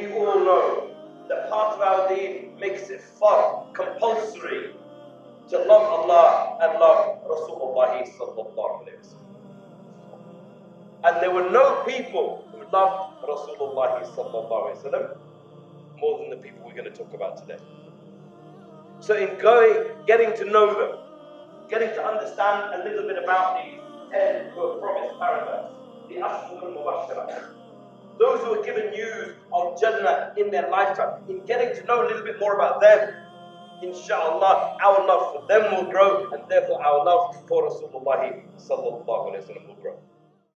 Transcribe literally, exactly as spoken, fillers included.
we all know that part of our Deen makes it fardh, compulsory, to love Allah and love Rasulullah sallallahu alayhi wa sallam. And there were no people who loved Rasulullah sallallahu alayhi wa sallam more than the people we're going to talk about today. So in going, getting to know them, getting to understand a little bit about these ten who are promised paradise, the Asharaa Al-Mubasharun, those who are given news of Jannah in their lifetime, in getting to know a little bit more about them, inshaAllah, our love for them will grow, and therefore our love for Rasulullah sallallahu alayhi wa sallam will grow.